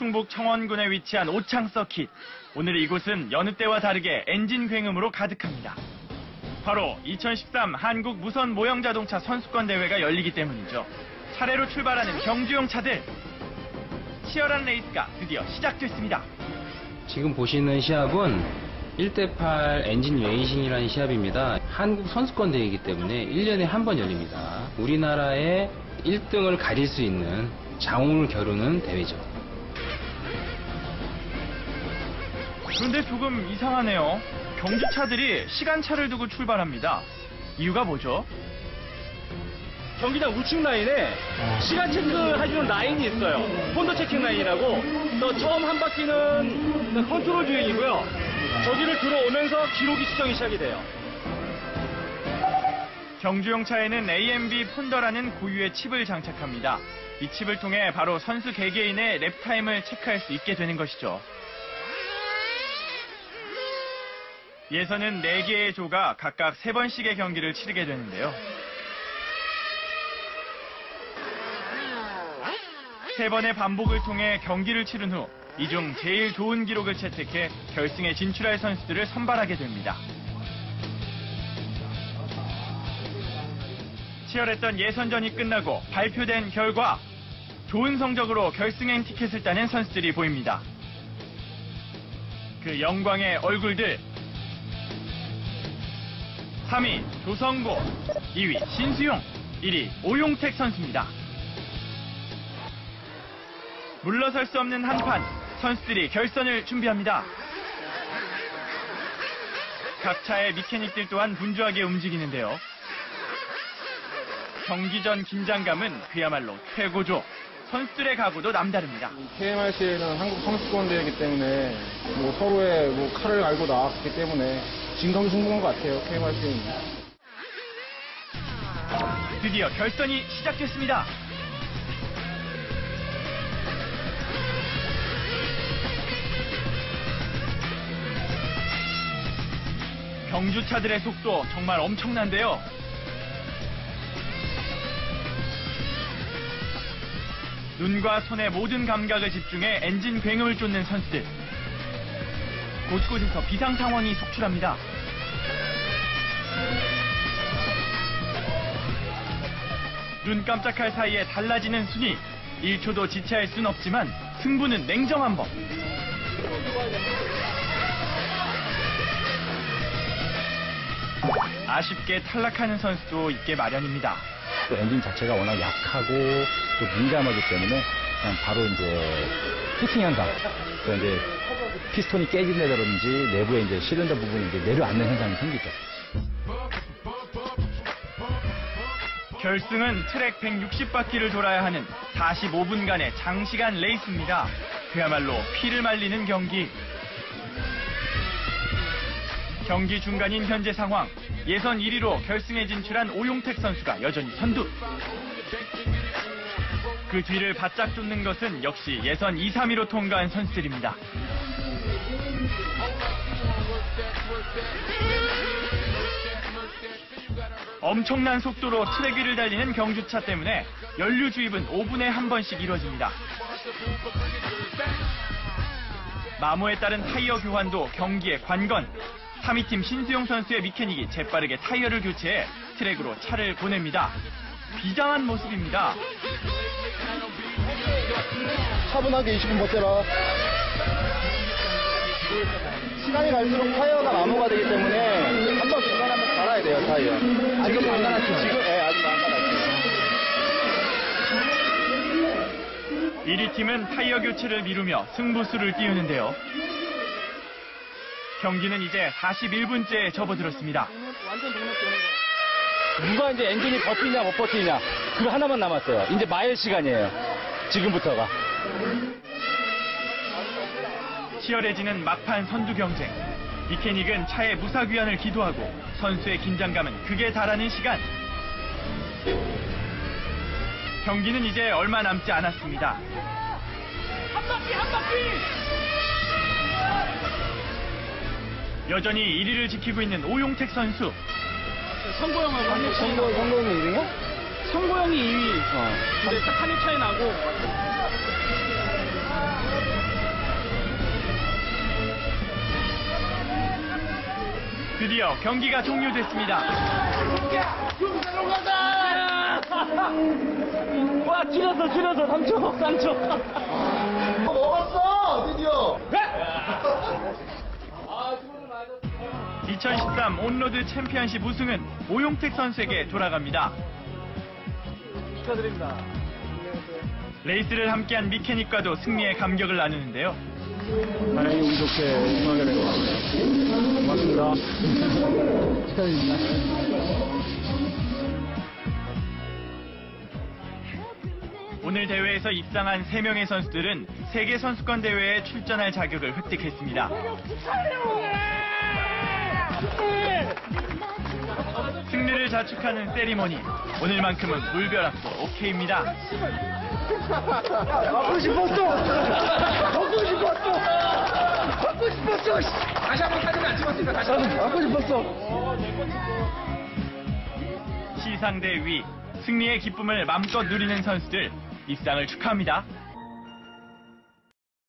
충북 청원군에 위치한 오창 서킷. 오늘 이곳은 여느 때와 다르게 엔진 굉음으로 가득합니다. 바로 2013 한국 무선 모형 자동차 선수권 대회가 열리기 때문이죠. 차례로 출발하는 경주용 차들. 치열한 레이스가 드디어 시작됐습니다. 지금 보시는 시합은 1대8 엔진 레이싱이라는 시합입니다. 한국 선수권 대회이기 때문에 1년에 한 번 열립니다. 우리나라의 1등을 가릴 수 있는 장운을 겨루는 대회죠. 그런데 조금 이상하네요. 경주차들이 시간차를 두고 출발합니다. 이유가 뭐죠? 경기장 우측 라인에 시간 체크해주는 라인이 있어요. 폰더 체킹 라인이라고. 또 처음 한 바퀴는 컨트롤 주행이고요. 저기를 들어오면서 기록이 수정이 시작이 돼요. 경주용 차에는 AMB 폰더라는 고유의 칩을 장착합니다. 이 칩을 통해 바로 선수 개개인의 랩타임을 체크할 수 있게 되는 것이죠. 예선은 4개의 조가 각각 3번씩의 경기를 치르게 되는데요. 3번의 반복을 통해 경기를 치른 후 이 중 제일 좋은 기록을 채택해 결승에 진출할 선수들을 선발하게 됩니다. 치열했던 예선전이 끝나고 발표된 결과 좋은 성적으로 결승행 티켓을 따낸 선수들이 보입니다. 그 영광의 얼굴들. 3위 조성고, 2위 신수용, 1위 오용택 선수입니다. 물러설 수 없는 한판, 선수들이 결선을 준비합니다. 각 차의 미케닉들 또한 분주하게 움직이는데요. 경기 전 긴장감은 그야말로 최고조. 선수들의 각오도 남다릅니다. KMRC는 한국 선수권 대회이기 때문에 서로의 칼을 알고 나왔기 때문에 진검승부인 것 같아요. KMRC는. 드디어 결선이 시작됐습니다. 경주차들의 속도 정말 엄청난데요. 눈과 손의 모든 감각을 집중해 엔진 굉음을 쫓는 선수들. 곳곳에서 비상 상황이 속출합니다. 눈 깜짝할 사이에 달라지는 순위. 1초도 지체할 순 없지만 승부는 냉정한 법. 아쉽게 탈락하는 선수도 있게 마련입니다. 또 엔진 자체가 워낙 약하고 또 민감하기 때문에 그냥 바로 이제 히팅 현상, 또 이제 피스톤이 깨진다든지 내부에 이제 시린더 부분이 이제 내려앉는 현상이 생기죠. 결승은 트랙 160바퀴를 돌아야 하는 45분간의 장시간 레이스입니다. 그야말로 피를 말리는 경기. 경기 중간인 현재 상황. 예선 1위로 결승에 진출한 오용택 선수가 여전히 선두. 그 뒤를 바짝 쫓는 것은 역시 예선 2, 3위로 통과한 선수들입니다. 엄청난 속도로 트랙 위를 달리는 경주차 때문에 연료 주입은 5분에 한 번씩 이루어집니다. 마모에 따른 타이어 교환도 경기의 관건. 3위 팀 신수용 선수의 미케닉이 재빠르게 타이어를 교체해 트랙으로 차를 보냅니다. 비장한 모습입니다. 차분하게 20분 버텨라. 시간이 갈수록 타이어가 마모가 되기 때문에 한 번 중간에 갈아야 돼요, 타이어. 지금 안 갈았죠? 지금, 아직 안 갈았죠. 1위 팀은 타이어 교체를 미루며 승부수를 띄우는데요. 경기는 이제 41분째에 접어들었습니다. 누가 이제 엔진이 버티냐 못 버티냐 그거 하나만 남았어요. 이제 마일 시간이에요. 지금부터가. 치열해지는 막판 선두 경쟁. 미케닉은 차의 무사귀환을 기도하고 선수의 긴장감은 극에 달하는 시간. 경기는 이제 얼마 남지 않았습니다. 한 바퀴 한 바퀴. 여전히 1위를 지키고 있는 오용택 선수. 성고형하고 한 성고형이 1위야? 성고형이 2위. 근데 딱 한 위 차이 나고. 드디어 경기가 종료됐습니다. 와, 길었어 3초. 먹었어 드디어. 2013 온로드 챔피언십 우승은 오용택 선수에게 돌아갑니다. 축하드립니다. 레이스를 함께한 미케닉과도 승리의 감격을 나누는데요. 다행히 운 좋게 우승하게 된 것 같습니다. 고맙습니다. 축하드립니다. 오늘 대회에서 입상한 3명의 선수들은 세계 선수권 대회에 출전할 자격을 획득했습니다. 승리를 자축하는 세리머니. 오늘만큼은 물벼락도 오케이입니다. 먹고 싶었어. 다시 한번 사진 안 찍었으니까 다시 한번 먹고 싶었어. 시상대 위 승리의 기쁨을 맘껏 누리는 선수들 입상을 축하합니다.